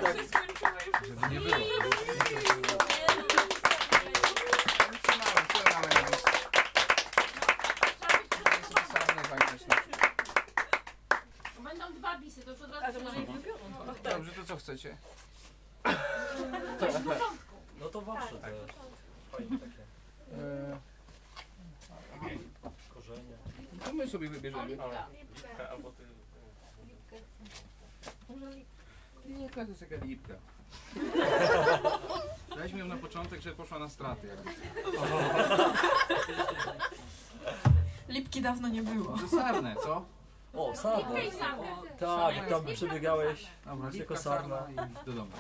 Żeby nie było. Będą dwa bisy, to już od razu. A to może ich wybiorą. Dobrze, to co chcecie? No to wasze te fajne takie korzenie. To my sobie wybierzemy. Albo ty... Lipka to jest jaka lipka. Weźmy ją na początek, żeby poszła na straty. Lipki dawno nie było. To sarnę, co? O, sarna. Tak, tam przebiegałeś Dobra, jako sarna. I do domu.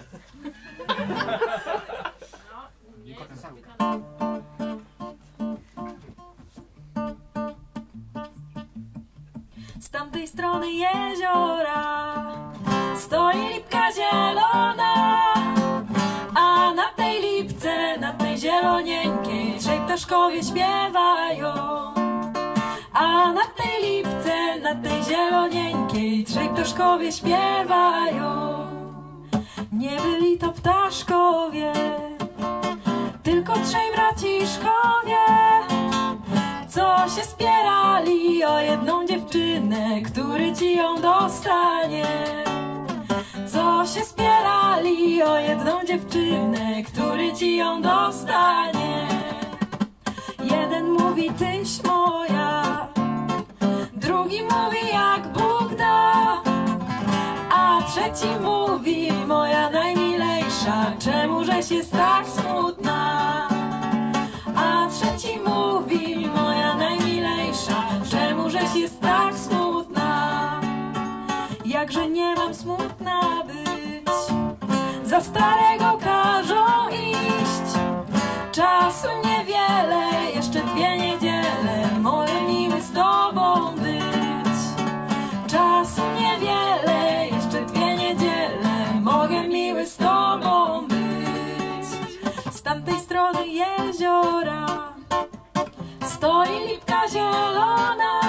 Z tamtej strony jeziora stoi lipka zielona, a na tej lipce, na tej zielonieńkiej trzej ptaszkowie śpiewają. A na tej lipce, na tej zielonieńkiej trzej ptaszkowie śpiewają. Nie byli to ptaszkowie, tylko trzej braciszkowie, co się spierali o jedną dziewczynę, który ci ją dostanie. Co się spierali o jedną dziewczynę, który ci ją dostanie. Jeden mówi tyś moja, drugi mówi jak Bóg da, a trzeci mówi moja najmilejsza, czemużeś jest tak smutna. A trzeci mówi moja najmilejsza, czemużeś jest tak smutna. Jakże nie mam smutna być, za starego każą iść. Czasu niewiele, jeszcze 2 niedziele, moje miły z tobą być. Czasu niewiele, jeszcze 2 niedziele, mogę miły z tobą być. Z tamtej strony jeziora stoi lipka zielona,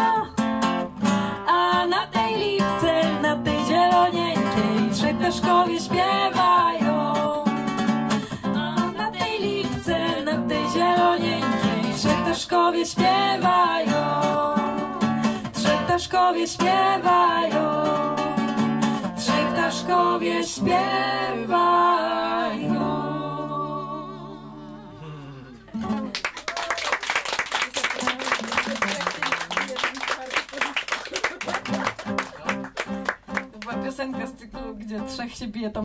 a na tej lipce, na tej zielonieńkiej trzej ptaszkowie śpiewają. A na tej lipce, na tej zielonieńkiej trzej ptaszkowie śpiewają. Trzej ptaszkowie śpiewają. Trzej ptaszkowie śpiewają. To była piosenka z cyklu, gdzie trzech się bije, to